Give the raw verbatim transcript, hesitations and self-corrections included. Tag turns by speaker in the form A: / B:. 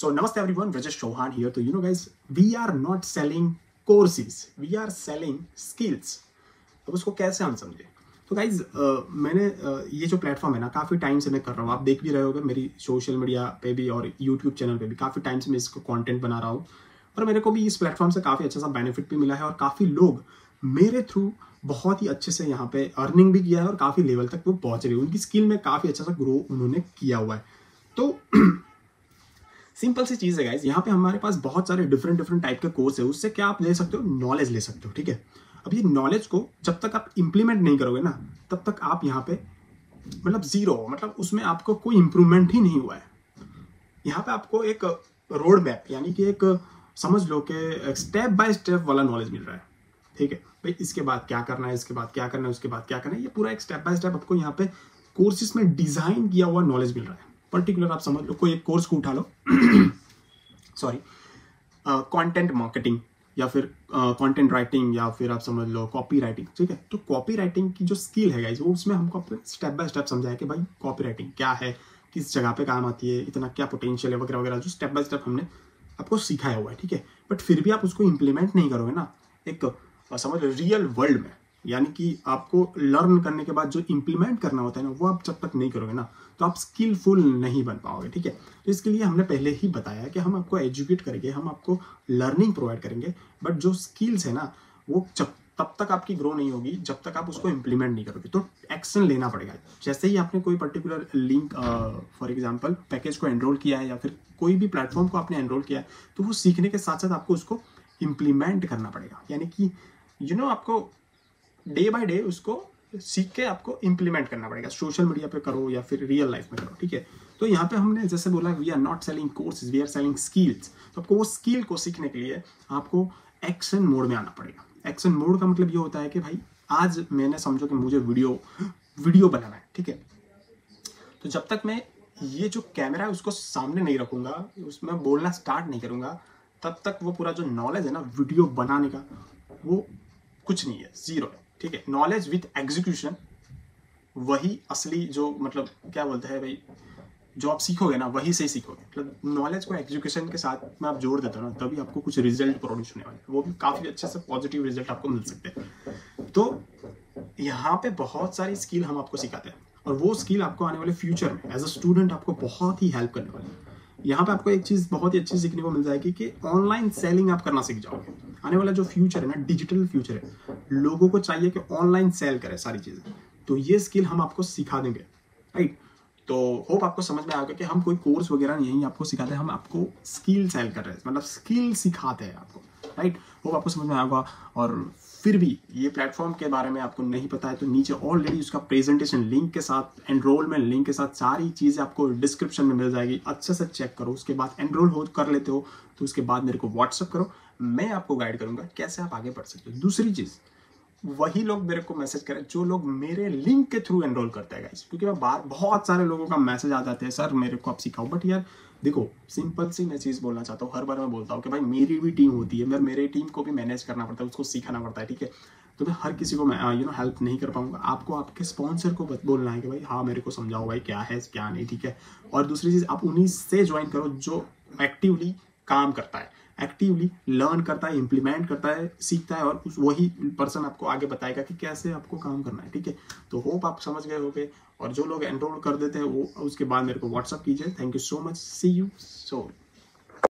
A: So namaste everyone, Rajesh Chauhan here. So you know guys, we are not selling courses, we are selling skills. अब उसको कैसे हम समझे? तो guys uh, मैंने uh, ये जो प्लेटफॉर्म है ना काफ़ी टाइम से मैं कर रहा हूँ, आप देख भी रहे होगे मेरी सोशल मीडिया पे भी और यूट्यूब चैनल पे भी काफ़ी टाइम से मैं इसको कंटेंट बना रहा हूँ और मेरे को भी इस प्लेटफॉर्म से काफ़ी अच्छा सा बेनिफिट भी मिला है और काफ़ी लोग मेरे थ्रू बहुत ही अच्छे से यहाँ पे अर्निंग भी किया है और काफ़ी लेवल तक वो पहुँच रहे हैं, उनकी स्किल में काफ़ी अच्छा सा ग्रो उन्होंने किया हुआ है। तो सिंपल सी चीज़ है गाइज, यहाँ पे हमारे पास बहुत सारे डिफरेंट डिफरेंट टाइप के कोर्स है, उससे क्या आप ले सकते हो, नॉलेज ले सकते हो। ठीक है, अब ये नॉलेज को जब तक आप इंप्लीमेंट नहीं करोगे ना तब तक आप यहाँ पे मतलब जीरो, मतलब उसमें आपको कोई इंप्रूवमेंट ही नहीं हुआ है। यहाँ पे आपको एक रोड मैप यानी कि एक समझ लो कि स्टेप बाय स्टेप वाला नॉलेज मिल रहा है। ठीक है भाई, इसके बाद क्या करना है, इसके बाद क्या करना है, उसके बाद क्या करना है, ये पूरा एक स्टेप बाय स्टेप आपको यहाँ पे कोर्सेज में डिजाइन किया हुआ नॉलेज मिल रहा है। पर्टिकुलर आप समझ लो कोई एक कोर्स को उठा लो सॉरी कंटेंट मार्केटिंग या फिर कंटेंट uh, राइटिंग या फिर आप समझ लो कॉपी राइटिंग। ठीक है, तो कॉपी राइटिंग की जो स्किल है गाइस वो उसमें हमको स्टेप बाय स्टेप समझाया कि भाई कॉपी राइटिंग क्या है, किस जगह पे काम आती है, इतना क्या पोटेंशियल है वगैरह वगैरह, जो स्टेप बाय स्टेप हमने आपको सिखाया हुआ है। ठीक है, बट फिर भी आप उसको इम्प्लीमेंट नहीं करोगे ना एक uh, समझ लो रियल वर्ल्ड में, यानी कि आपको लर्न करने के बाद जो इम्प्लीमेंट करना होता है ना वो आप जब तक नहीं करोगे ना तो आप स्किलफुल नहीं बन पाओगे। ठीक है, तो इसके लिए हमने पहले ही बताया कि हम आपको एजुकेट करेंगे, हम आपको लर्निंग प्रोवाइड करेंगे, बट जो स्किल्स है ना वो जब तब तक आपकी ग्रो नहीं होगी जब तक आप उसको इम्प्लीमेंट नहीं करोगे। तो एक्शन लेना पड़ेगा। जैसे ही आपने कोई particular link for example package को एनरोल किया है या फिर कोई भी प्लेटफॉर्म को आपने एनरोल किया है तो वो सीखने के साथ साथ आपको उसको इम्प्लीमेंट करना पड़ेगा, यानी कि यू नो आपको डे बाय डे उसको सीख के आपको इम्प्लीमेंट करना पड़ेगा। सोशल मीडिया पे करो या फिर रियल लाइफ में करो। ठीक है, तो यहाँ पे हमने जैसे बोला we are not selling courses, we are selling skills. तो आपको वो स्किल को सीखने के लिए आपको एक्शन मोड में आना पड़ेगा। एक्शन मोड का मतलब ये होता है कि भाई आज मैंने समझो कि मुझे वीडियो वीडियो बनाना है। ठीक है, तो जब तक मैं ये जो कैमरा है उसको सामने नहीं रखूंगा, उसमें बोलना स्टार्ट नहीं करूंगा, तब तक वो पूरा जो नॉलेज है ना वीडियो बनाने का वो कुछ नहीं है, जीरो है। ठीक है, नॉलेज विथ एग्जीक्यूशन वही असली जो मतलब क्या बोलते हैं भाई, जो आप सीखोगे ना वही से ही सीखोगे। मतलब नॉलेज को एग्जीक्यूशन के साथ में आप जोड़ देते हो ना तभी आपको कुछ रिजल्ट प्रोड्यूस होने वाले, वो भी काफी अच्छे से पॉजिटिव रिजल्ट आपको मिल सकते हैं। तो यहाँ पे बहुत सारी स्किल हम आपको सिखाते हैं और वो स्किल आपको आने वाले फ्यूचर में एज अ स्टूडेंट आपको बहुत ही हेल्प करने वाली है। यहाँ पे आपको एक चीज बहुत ही अच्छी सीखने को मिल जाएगी कि ऑनलाइन सेलिंग आप करना सीख जाओगे। आने वाला जो फ्यूचर है ना डिजिटल फ्यूचर है, लोगों को चाहिए कि ऑनलाइन सेल करें सारी चीजें, तो ये स्किल हम आपको सिखा देंगे। राइट, तो होप आपको समझ में आएगा कि हम कोई कोर्स वगैरह नहीं आपको सिखाते हैं, हम आपको स्किल सेल कर रहे हैं, मतलब स्किल सिखाते हैं आपको। राइट, होप आपको समझ में आएगा। और फिर भी ये प्लेटफॉर्म के बारे में आपको नहीं पता है तो नीचे ऑलरेडी उसका प्रेजेंटेशन लिंक के साथ, एनरोलमेंट लिंक के साथ सारी चीज़ें आपको डिस्क्रिप्शन में मिल जाएगी। अच्छे से चेक करो, उसके बाद एनरोल हो कर लेते हो तो उसके बाद मेरे को व्हाट्सअप करो, मैं आपको गाइड करूंगा कैसे आप आगे बढ़ सकते हो। दूसरी चीज़, वही लोग मेरे को मैसेज करें जो लोग मेरे लिंक के थ्रू एनरोल करते हैं गाइस, क्योंकि मैं बाहर बहुत सारे लोगों का मैसेज आ जाते हैं सर मेरे को आप सिखाओ, बट यार देखो सिंपल सी मैं चीज़ बोलना चाहता हूँ, हर बार मैं बोलता हूँ कि भाई मेरी भी टीम होती है, मेरे मेरे टीम को भी मैनेज करना पड़ता है, उसको सीखाना पड़ता है। ठीक है, तो मैं हर किसी को मैं यू नो हेल्प नहीं कर पाऊंगा, आपको आपके स्पॉन्सर को बोलना है कि भाई हाँ मेरे को समझाओ भाई क्या है क्या नहीं। ठीक है, और दूसरी चीज़ आप उन्हीं से ज्वाइन करो जो एक्टिवली काम करता है, एक्टिवली लर्न करता है, इम्प्लीमेंट करता है, सीखता है, और उस वही पर्सन आपको आगे बताएगा कि कैसे आपको काम करना है। ठीक है, तो होप आप समझ गए होंगे, और जो लोग एनरोल कर देते हैं वो उसके बाद मेरे को व्हाट्सअप कीजिए। Thank you so much, see you so